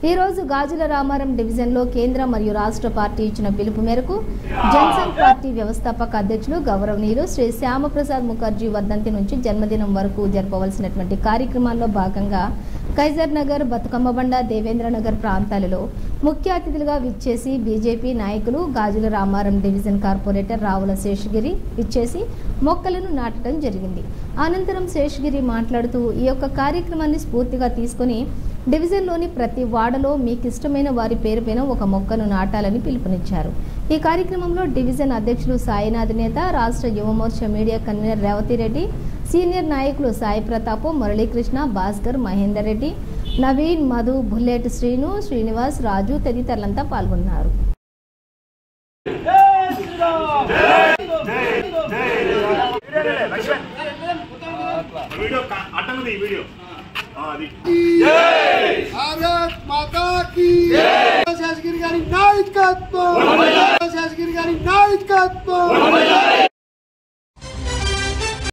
ఈ రోజు గాజుల రామారం డివిజన్లో కేంద్ర మరియు రాష్ట్ర పార్టీ ఇచ్చిన పిలుపు మేరకు జనసంఘ్ పార్టీ వ్యవస్థాపక అధ్యక్షులు గౌరవనీయులు శ్రీ శ్యామప్రసాద్ ముఖర్జీ వర్ధంతి నుంచి జన్మదినం వరకు జరపవలసినటువంటి కార్యక్రమాల్లో భాగంగా కైజర్ నగర్, బతుకమ్మ బండ, దేవేంద్ర నగర్ ప్రాంతాలలో ముఖ్య అతిథులుగా విచ్చేసి బీజేపీ నాయకులు గాజుల రామారం డివిజన్ కార్పొరేటర్ రావుల శేషగిరి విచ్చేసి మొక్కలను నాటడం జరిగింది. అనంతరం శేషగిరి మాట్లాడుతూ ఈ యొక్క కార్యక్రమాన్ని స్ఫూర్తిగా తీసుకుని డివిజన్లోని ప్రతి వార్డులో మీకు ఇష్టమైన వారి పేరుపైన ఒక మొక్కను నాటాలని పిలుపునిచ్చారు. ఈ కార్యక్రమంలో డివిజన్ అధ్యక్షులు సాయినాథ్ నేత, రాష్ట్ర యువమోర్చా media convener Revathi Reddy, senior నాయకులు సాయి ప్రతాప్, మురళీకృష్ణ, భాస్కర్, మహేందర్ రెడ్డి, నవీన్, మధు, బుల్లెట్ శ్రీను, శ్రీనివాస్, రాజు తదితరులంతా పాల్గొన్నారు. भारत माता की शासकीय नायकत्व, शासकीय नायकत्व.